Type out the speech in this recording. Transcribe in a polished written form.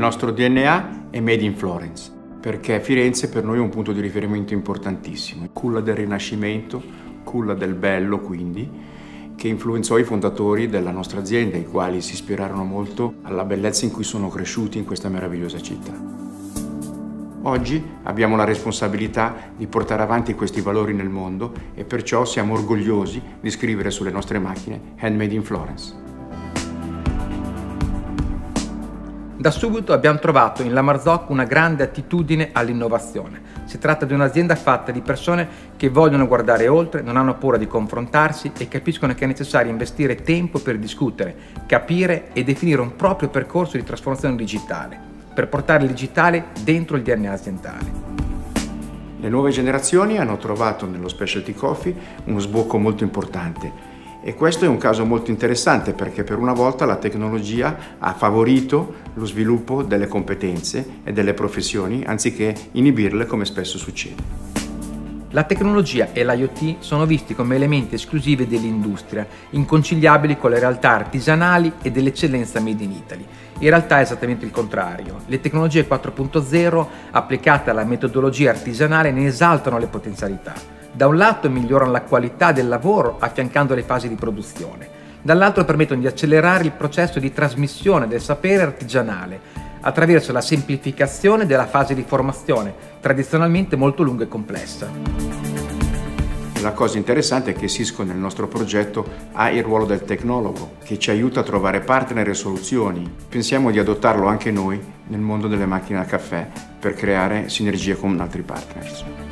nostro DNA è Made in Florence, perché Firenze per noi è un punto di riferimento importantissimo. Culla del Rinascimento, culla del bello quindi, che influenzò i fondatori della nostra azienda, i quali si ispirarono molto alla bellezza in cui sono cresciuti in questa meravigliosa città. Oggi abbiamo la responsabilità di portare avanti questi valori nel mondo e perciò siamo orgogliosi di scrivere sulle nostre macchine Handmade in Florence. Da subito abbiamo trovato in La Marzocco una grande attitudine all'innovazione. Si tratta di un'azienda fatta di persone che vogliono guardare oltre, non hanno paura di confrontarsi e capiscono che è necessario investire tempo per discutere, capire e definire un proprio percorso di trasformazione digitale, per portare il digitale dentro il DNA aziendale. Le nuove generazioni hanno trovato nello specialty coffee uno sbocco molto importante. E questo è un caso molto interessante perché per una volta la tecnologia ha favorito lo sviluppo delle competenze e delle professioni anziché inibirle come spesso succede. La tecnologia e l'IoT sono visti come elementi esclusivi dell'industria, inconciliabili con le realtà artigianali e dell'eccellenza made in Italy. In realtà è esattamente il contrario. Le tecnologie 4.0 applicate alla metodologia artigianale ne esaltano le potenzialità. Da un lato migliorano la qualità del lavoro affiancando le fasi di produzione, dall'altro permettono di accelerare il processo di trasmissione del sapere artigianale attraverso la semplificazione della fase di formazione, tradizionalmente molto lunga e complessa. La cosa interessante è che Cisco nel nostro progetto ha il ruolo del tecnologo, che ci aiuta a trovare partner e soluzioni. Pensiamo di adottarlo anche noi nel mondo delle macchine da caffè per creare sinergie con altri partners.